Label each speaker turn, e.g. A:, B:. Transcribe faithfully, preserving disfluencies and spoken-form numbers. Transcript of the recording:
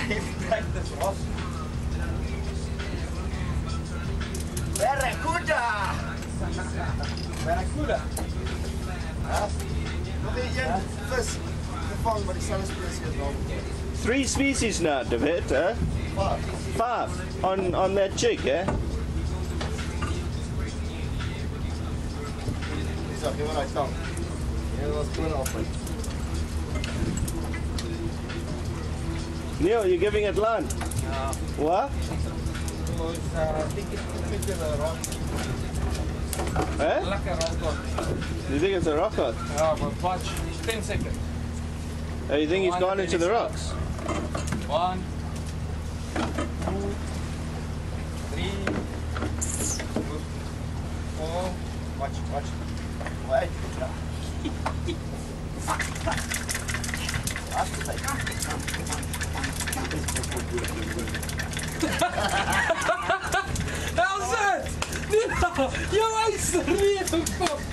A: Hij breekt het los. Barracuda! Barracuda! Ja. Nog één vis gevangen bij diezelfde species nog.
B: Three species now, David, huh?
A: Five.
B: Five on on that jig, eh?
A: Zo, geef maar uit tang. Ja, dat was gewoon af.
B: Neil, you're giving it line.
A: Ja.
B: What?
A: Dus, uh, tik het de rock.
B: Eh?
A: Lekker rock.
B: You think it's a rock cod?
A: Ja, but watch. ten seconds.
B: Oh, you think he's gone into the rocks?
A: One, two, three, four. Watch, watch. Wait.
C: How's it? Yo, I seriously.